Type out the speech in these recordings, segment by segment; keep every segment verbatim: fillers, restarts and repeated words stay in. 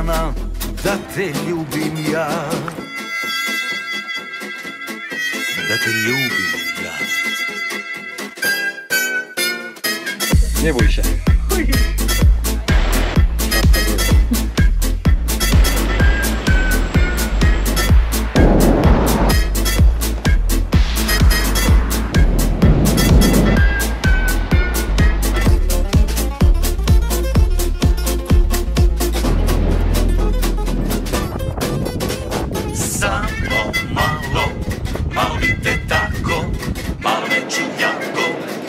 dana da te ljubim ja, da te ljubim ja. Nie bój się. Samo malo, malo bite tako, malo me čujako.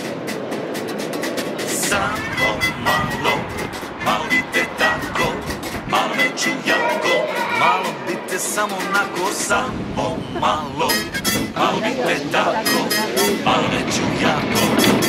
Samo malo, malo bite tako, malo me čujako. Malo bite samo onako, samo malo, malo bite tako, malo me čujako.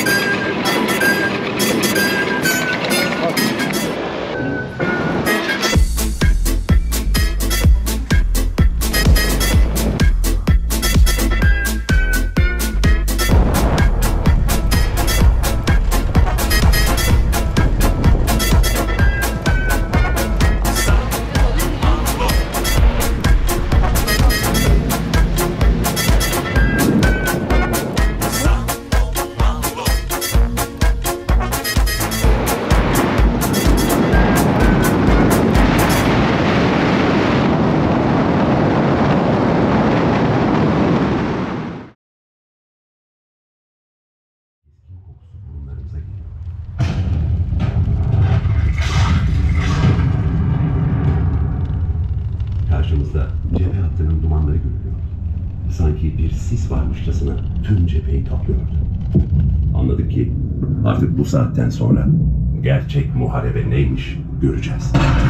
Karşımızda cephe hattının dumanları görünüyor. Sanki bir sis varmışçasına tüm cepheyi kaplıyordu. Anladık ki artık bu saatten sonra gerçek muharebe neymiş göreceğiz.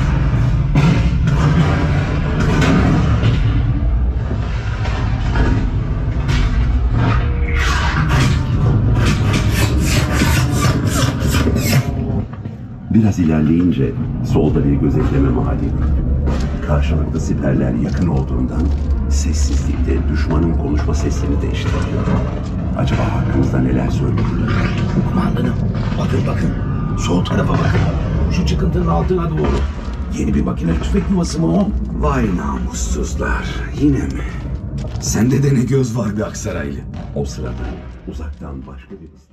Biraz ilerleyince solda bir gözetleme mahalli gördüm. Karşılıklı siperler yakın olduğundan sessizlikte düşmanın konuşma seslerini de işitiliyor. Acaba hakkımızda neler söylüyorlar? Kumandanım, bakın bakın. Sol tarafa bakın. Şu çıkıntının altına doğru. Yeni bir makine tüfek yuvası mı o? Vay namussuzlar. Yine mi? Sende de ne göz var be Aksaraylı. O sırada uzaktan başka bir ıslık.